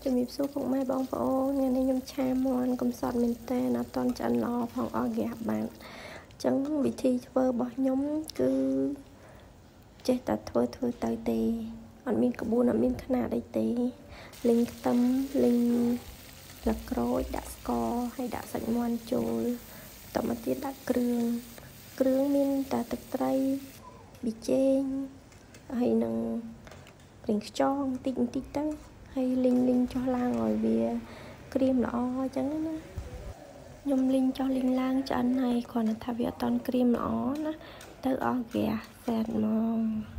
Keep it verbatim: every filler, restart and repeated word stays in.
จะมีสู้ของแม่บองโป้งานในยมชามอนกำสอดเมนเตนะตอนจันรอของออแกบานจังวิธีเปิดบ่อยมคือเจตัดเធ្វើធ្វើទៅទេអត់មានក្បួនអត់មានຂະຫນາດអីទេលីងខ្ទឹមលីងលក្រូចដាក់ស្ករហើយដាក់សាច់មាន់ចូលតមកទៀតដាក់គ្រឿងគ្រឿងមានតែទឹកត្រីប៊ីចេងហើយនឹងប្រេងខ្យងតិចបន្តិចទៅហើយលីងលីងចុះឡើងឲ្យវាក្រៀមល្អអញ្ចឹងណាខ្ញុំលីងចុះលីងឡើងឆ្អិនហើយគ្រាន់តែថាវាអត់តន់ក្រៀមល្អណាទៅអស់ហ្គាសសែនហ្មង